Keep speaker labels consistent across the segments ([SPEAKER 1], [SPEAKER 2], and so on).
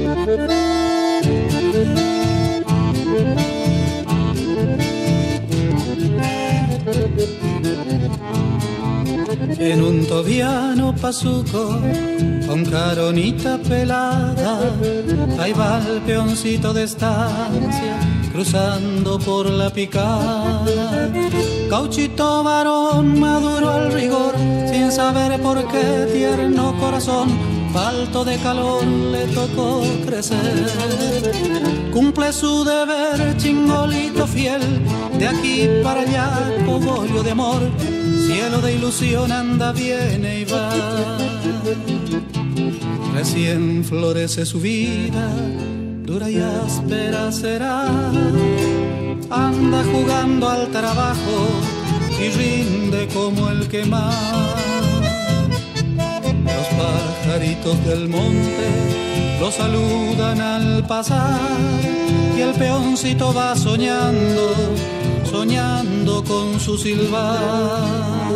[SPEAKER 1] En un tobiano pasuco con caronita pelada, ahí va el peoncito de estancia cruzando por la picada. Gauchito varón maduro al rigor, sin saber por qué tierno corazón, falto de calor le tocó crecer. Cumple su deber chingolito fiel, de aquí para allá cogollo de amor, cielo de ilusión anda, viene y va. Recién florece su vida, dura y áspera será. Anda jugando al trabajo y rinde como el que más. Los pajaritos del monte lo saludan al pasar y el peoncito va soñando, soñando con su silbar.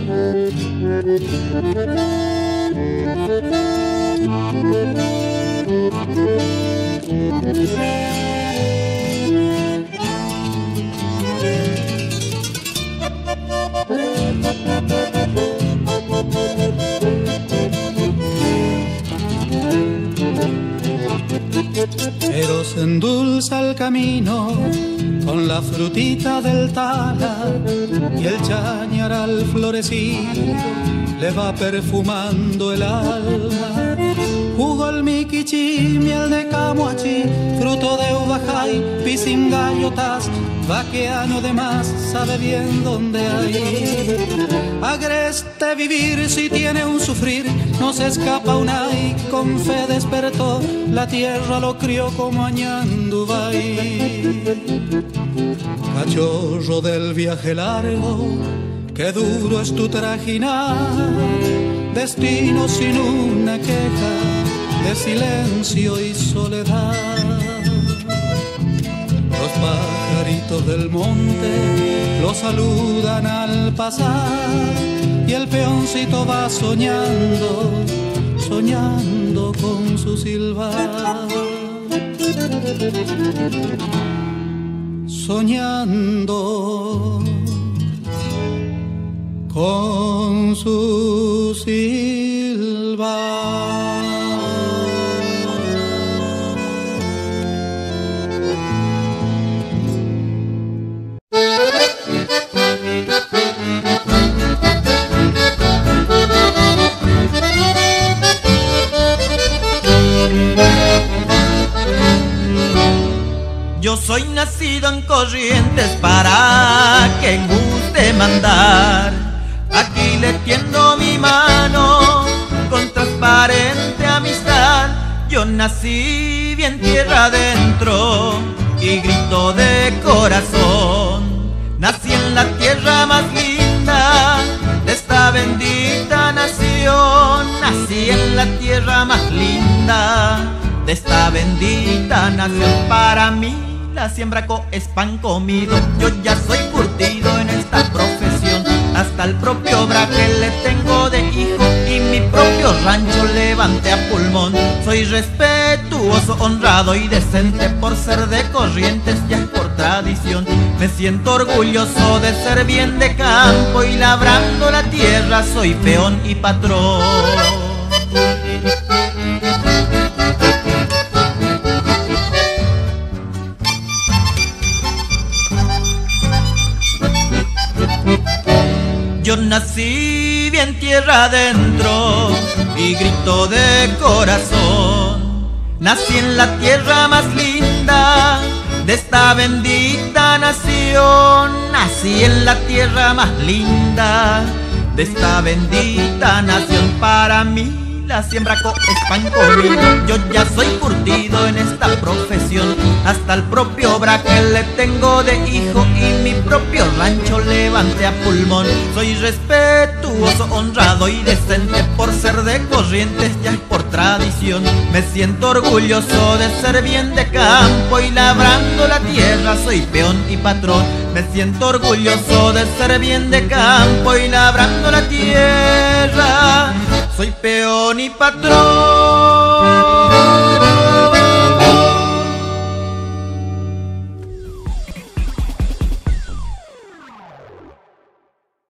[SPEAKER 1] Pero se endulza el camino con la frutita del tala y el chañaral florecido le va perfumando el alma. Jugo el miquichi, miel de camuachi, fruto de uvajay, pisingallotas, vaqueano de más, sabe bien dónde hay. Agreste vivir si tiene un sufrir, no se escapa una y con fe despertó, la tierra lo crió como Añandubay. Cachorro del viaje largo, qué duro es tu trajinar, destino sin una queja, de silencio y soledad. Los pajaritos del monte lo saludan al pasar y el peoncito va soñando, soñando con su silbar. Soñando con su silbar.
[SPEAKER 2] Yo soy nacido en Corrientes para que guste mandar. Aquí le tiendo mi mano con transparente amistad. Yo nací bien tierra adentro y grito de corazón. Nací en la tierra más linda de esta bendita nación. Nací en la tierra más linda de esta bendita nación. Para mí la siembra es pan comido, yo ya soy curtido en esta profesión. Hasta el propio braque le tengo de hijo y mi propio rancho levanté a pulmón. Soy respetuoso, honrado y decente por ser de Corrientes, ya es por tradición. Me siento orgulloso de ser bien de campo y labrando la tierra soy peón y patrón. Yo nací bien tierra adentro y grito de corazón. Nací en la tierra más linda de esta bendita nación. Nací en la tierra más linda de esta bendita nación. Para mí la siembra es pan comido, yo ya soy curtido en esta profesión. Hasta el propio braque le tengo de hijo y mi propio rancho levanté a pulmón. Soy respetuoso, honrado y decente por ser de Corrientes, ya es por tradición. Me siento orgulloso de ser bien de campo y labrando la tierra soy peón y patrón. Me siento orgulloso de ser bien de campo y labrando la tierra soy peón y patrón.